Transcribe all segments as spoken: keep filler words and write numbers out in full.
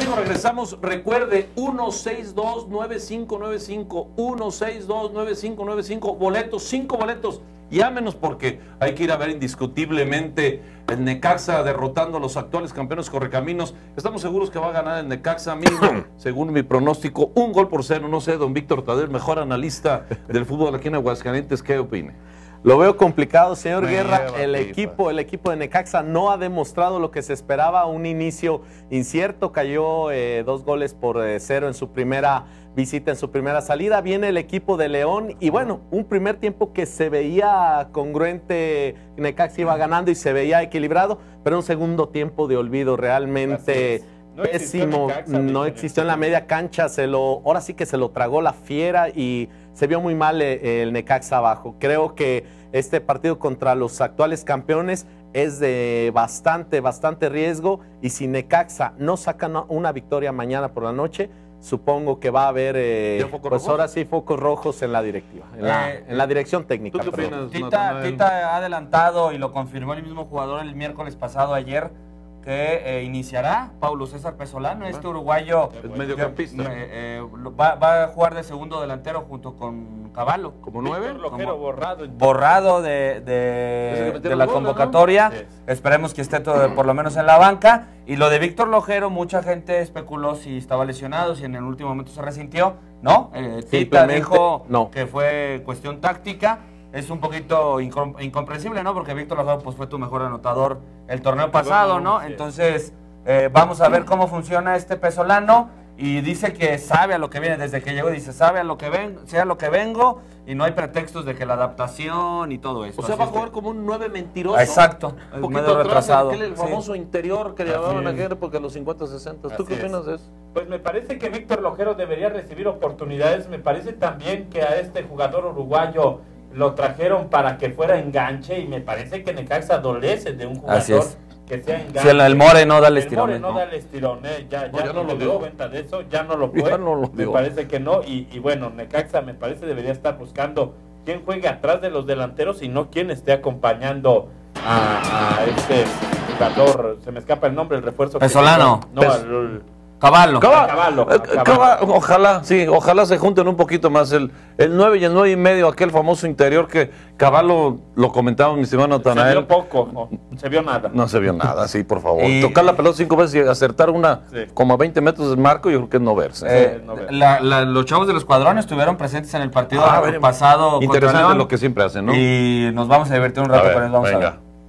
amigos, regresamos. Recuerde, uno seis dos nueve cinco nueve cinco, uno seis dos nueve cinco nueve cinco, boletos, cinco boletos. Llámenos porque hay que ir a ver indiscutiblemente el Necaxa derrotando a los actuales campeones Correcaminos. Estamos seguros que va a ganar el Necaxa, mínimo, según mi pronóstico, un gol por cero. No sé, don Víctor Tadeo, mejor analista del fútbol aquí en Aguascalientes, ¿qué opine? Lo veo complicado, señor Me Guerra. El pipa. equipo, el equipo de Necaxa no ha demostrado lo que se esperaba. Un inicio incierto, cayó eh, dos goles por eh, cero en su primera visita, en su primera salida. Viene el equipo de León y bueno, un primer tiempo que se veía congruente. Necaxa iba ganando y se veía equilibrado, pero un segundo tiempo de olvido realmente no pésimo. Necaxa, no existió en la media cancha. Se lo, ahora sí que se lo tragó la fiera y se vio muy mal el Necaxa abajo. Creo que este partido contra los actuales campeones es de bastante, bastante riesgo y si Necaxa no saca una victoria mañana por la noche, supongo que va a haber, eh, pues rojos? ahora sí, focos rojos en la directiva, en, eh, la, en la dirección técnica. ¿Tú qué opinas, Tita, Tita ha adelantado y lo confirmó el mismo jugador el miércoles pasado, ayer, que eh, iniciará Paulo César Pesolano, este uruguayo es mediocampista. Eh, eh, va, va a jugar de segundo delantero junto con Cavallo. ¿Como nueve? Como borrado. Borrado de, de, de la bola, convocatoria. ¿No? Sí. Esperemos que esté todo, por lo menos en la banca. Y lo de Víctor Lojero, mucha gente especuló si estaba lesionado, si en el último momento se resintió. No, eh, Tita dijo no. que fue cuestión táctica. Es un poquito incomprensible, ¿no? Porque Víctor Lojero pues, fue tu mejor anotador el torneo pasado, ¿no? Entonces, eh, vamos a ver cómo funciona este Pesolano. Y dice que sabe a lo que viene desde que llegó. Dice, sabe a lo que ven, sea lo que vengo. Y no hay pretextos de que la adaptación y todo eso. O sea, Así va a jugar que... como un nueve mentiroso. Exacto. Un poquito atrás, retrasado. El, el famoso sí. interior que le llamaban ayer porque a los cincuenta, sesenta. ¿Tú Así qué opinas es. de eso? Pues me parece que Víctor Lojero debería recibir oportunidades. Me parece también que a este jugador uruguayo lo trajeron para que fuera enganche y me parece que Necaxa adolece de un jugador que sea enganche. Si el, el More no da el estirón. El More no, no da el estirón, eh. ya, ya, no, ya no no lo dio cuenta de eso, ya no lo fue, no lo me parece que no, y, y bueno, Necaxa me parece debería estar buscando quién juegue atrás de los delanteros y no quién esté acompañando a, a este jugador, se me escapa el nombre, el refuerzo. Pesolano. Que no, Pes al, Cavallo. Cavallo. Cavallo. Ojalá, sí, ojalá se junten un poquito más. El, el nueve y el nueve y medio, aquel famoso interior que Cavallo, lo comentaba mi estimado Natanael. Se vio poco, no se vio nada. No se vio nada, sí, por favor. Y, Tocar la pelota cinco veces y acertar una sí. como a veinte metros del marco, yo creo que es no verse. Eh, no verse. La, la, los chavos de los cuadrones estuvieron presentes en el partido ah, pasado. Interesante contra lo que siempre hacen, ¿no? Y nos vamos a divertir un rato ver, con ellos, vamos venga. a ver.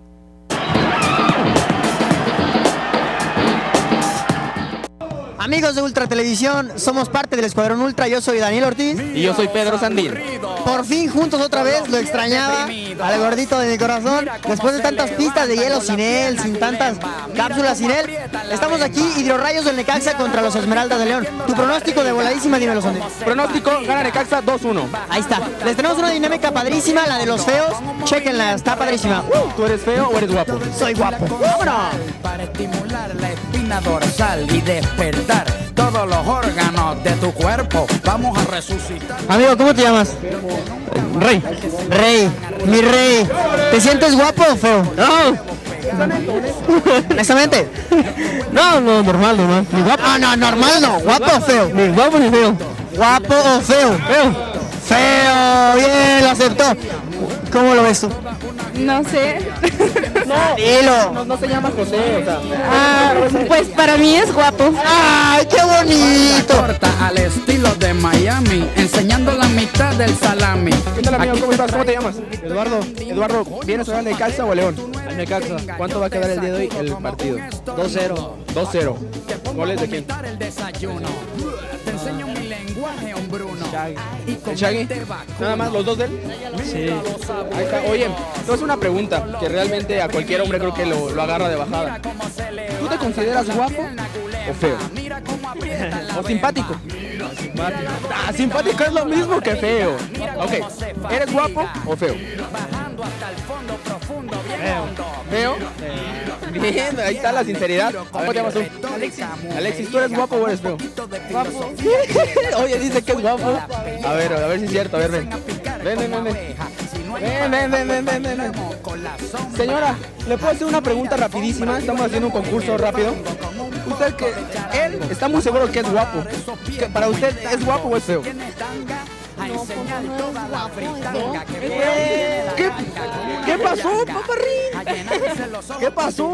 Amigos de Ultra Televisión, somos parte del Escuadrón Ultra, yo soy Daniel Ortiz. Y yo soy Pedro Sandín. Por fin juntos otra vez, lo extrañaba al gordito de mi corazón. Después de tantas pistas de hielo sin él, sin tantas cápsulas sin él, estamos aquí, Hidrorrayos del Necaxa contra los Esmeraldas de León. Tu pronóstico de voladísima, dímelo, Sandín. Pronóstico, gana Necaxa dos uno. Ahí está, les tenemos una dinámica padrísima, la de los feos, chequenla, está padrísima. Uh, ¿Tú eres feo o eres guapo? Soy guapo. ¡Vámonos! Para estimular la espina dorsal y despertar todos los órganos de tu cuerpo, vamos a resucitar. Amigo, ¿cómo te llamas? Rey. Rey, mi rey. ¿Te sientes guapo o feo? No. Honestamente. No, no, normal, normal. Ni guapo. Ah, no, normal no. ¿Guapo o feo? Ni guapo ni feo. ¿Guapo o feo? Feo. Feo, bien, lo aceptó. ¿Cómo lo ves tú? No sé. No, dilo. No, no se llama José, o sea. Ah, pues para mí es guapo. ¡Ay, qué bonito! Corta al estilo de Miami, enseñando la mitad del salami. ¿Qué tal, amigo? ¿Cómo estás? ¿Cómo te llamas? Eduardo. Eduardo, ¿vienes a ganar Necaxa o León? Al Necaxa. ¿Cuánto va a quedar el día de hoy el partido? dos cero. dos cero. ¿Goles de quién? Te enseño mi lenguaje, hombruno. ¿El Shaggy? ¿Nada más los dos de él? Sí. Ahí está. Oye, entonces una pregunta que realmente a cualquier hombre creo que lo, lo agarra de bajada. ¿Tú te consideras guapo o feo? ¿O simpático? Simpático. Ah, simpático es lo mismo que feo. Ok, ¿eres guapo o feo? Feo. ¿Feo? Bien, ahí está la sinceridad. ¿Cómo te llamas tú? Alexis. Alexis, ¿tú eres guapo o eres feo? Guapo. Oye, dice que es guapo. A ver, a ver si es cierto, a ver, ven. Ven, ven, ven, ven. Ven, ven, ven, ven, ven, ven, ven. Señora, ¿le puedo hacer una pregunta rapidísima? Estamos haciendo un concurso rápido. Usted que, él usted está muy seguro que es guapo. ¿Que ¿Para usted es guapo o es feo? ¿Qué, ¿Qué pasó, paparrín? ¿Qué pasó?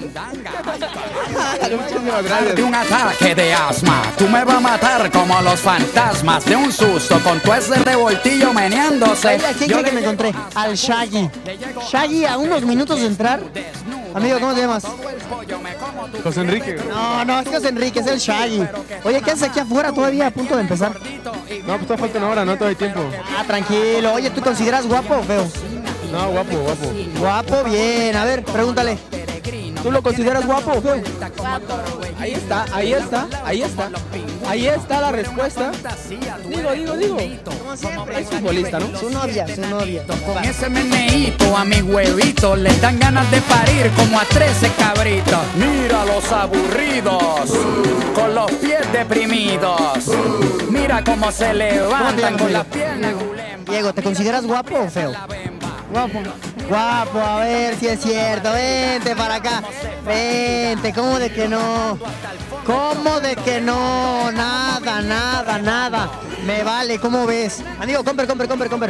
Muchísimas gracias. De un ataque de asma, tú me vas a matar como los fantasmas de un susto con tu ese revoltillo meneándose. Oye, ¿a quién cree que me encontré? Al Shaggy. Shaggy, a unos minutos de entrar. Amigo, ¿cómo te llamas? José Enrique. No, no, es José Enrique, es el Shaggy. Oye, ¿qué haces aquí afuera todavía a punto de empezar? No, pues todavía falta una hora, no todavía hay tiempo. Ah, tranquilo. Oye, ¿tú consideras guapo o feo? No, guapo, guapo. Guapo, bien. A ver, pregúntale. ¿Tú lo consideras guapo o feo? Ahí está, ahí está, ahí está. Ahí está la respuesta. Digo, digo, digo. Como siempre. Es futbolista, ¿no? Su novia, su novia. Con ese meneíto a mi huevito le dan ganas de parir como a trece cabritos. Mira los aburridos, con los pies deprimidos. Mira cómo se levantan con las piernas. Diego, ¿te consideras guapo o feo? Guapo. Guapo, a ver si es cierto. Vente para acá. Vente, ¿cómo de que no? ¿Cómo de que no? Nada, nada, nada. Me vale, ¿cómo ves? Amigo, compre, compre, compre, compre.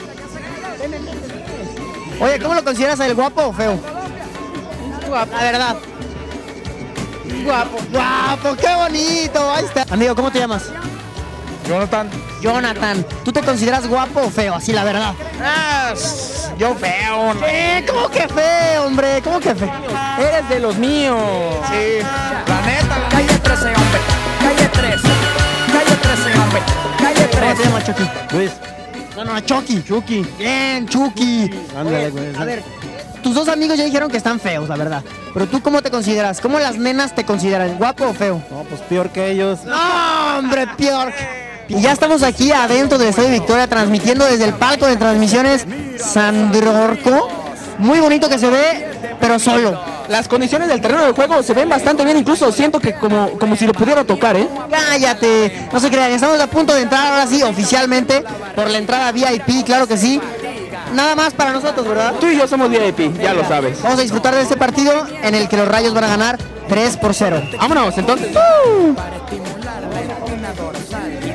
Oye, ¿cómo lo consideras el guapo o feo? Guapo. La verdad. Guapo. Guapo, qué bonito. Ahí está. Amigo, ¿cómo te llamas? Jonathan. Jonathan, ¿tú te consideras guapo o feo? Así la verdad. Ah, yo feo. ¿No? ¿Qué? ¿Cómo que feo, hombre? ¿Cómo que feo? Eres de los míos. Sí, la neta. Calle trece, hombre. Calle trece. Calle trece, hombre. Calle ¿Cómo te trece. llamas, Chucky? Luis. No, no, Chucky. Chucky. Bien, Chucky. Ándale, Oye, güey. a ver, tus dos amigos ya dijeron que están feos, la verdad. Pero tú, ¿cómo te consideras? ¿Cómo las nenas te consideran? ¿Guapo o feo? No, pues peor que ellos. No, hombre, peor. Y ya estamos aquí adentro del Estadio Victoria transmitiendo desde el palco de transmisiones Sandrorco. Muy bonito que se ve, pero solo. Las condiciones del terreno de juego se ven bastante bien, incluso siento que como, como si lo pudiera tocar, ¿eh? Cállate, no se crean, estamos a punto de entrar ahora sí oficialmente por la entrada V I P, claro que sí. Nada más para nosotros, ¿verdad? Tú y yo somos V I P, ya lo sabes. Vamos a disfrutar de este partido en el que los Rayos van a ganar tres por cero. Vámonos, entonces. ¡Uh!